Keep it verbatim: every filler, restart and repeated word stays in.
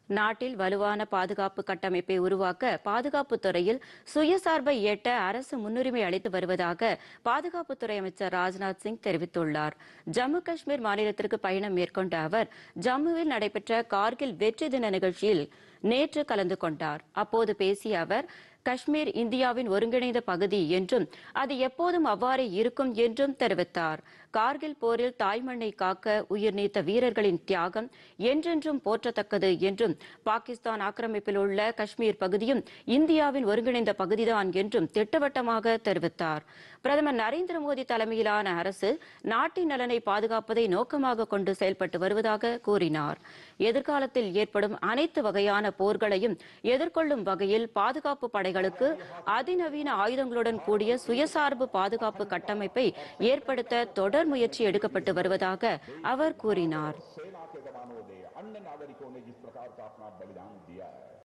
நாட்டில் வலுவான பாதுகாப்பு கட்டமைப்பை உருவாக்க பாதுகாப்புத் துறையில் சுயசார்பை எட்ட அரசு முன்னுரிமை அளித்து வருவதாக பாதுகாப்புத்துறை அமைச்சர் ராஜ்நாத் சிங் தெரிவித்துள்ளார். ஜம்மு காஷ்மீர் மாநிலத்திற்கு பயணம் மேற்கொண்ட அவர் ஜம்முவில் நடைபெற்ற கார்கில் வெற்றி தின நிகழ்ச்சியில் நேற்று கலந்து கொண்டார். அப்போது பேசிய அவர், காஷ்மீர் இந்தியாவின் ஒருங்கிணைந்த பகுதி என்றும் அது எப்போதும் அவ்வாறே இருக்கும் என்றும் தெரிவித்தார். கார்கில் போரில் தாய்மண்ணை காக்க உயிர் நீத்த வீரர்களின் தியாகம் என்றென்றும் போற்றத்தக்கது என்றும், பாகிஸ்தான் ஆக்கிரமிப்பில் உள்ள காஷ்மீர் பகுதியும் இந்தியாவின் ஒருங்கிணைந்த பகுதிதான் என்றும் திட்டவட்டமாக தெரிவித்தார். பிரதமர் நரேந்திர மோடி தலைமையிலான அரசு நாட்டின் நலனை பாதுகாப்பதை நோக்கமாக கொண்டு செயல்பட்டு வருவதாக கூறினார். எதிர்காலத்தில் ஏற்படும் அனைத்து வகையான போர்களையும் எதிர்கொள்ளும் வகையில் பாதுகாப்பு படைகளுக்கு அதிநவீன ஆயுதங்களுடன் கூடிய சுயசார்பு பாதுகாப்பு கட்டமைப்பை ஏற்படுத்த தொடர் முயற்சி எடுக்கப்பட்டு வருவதாக அவர் கூறினார்.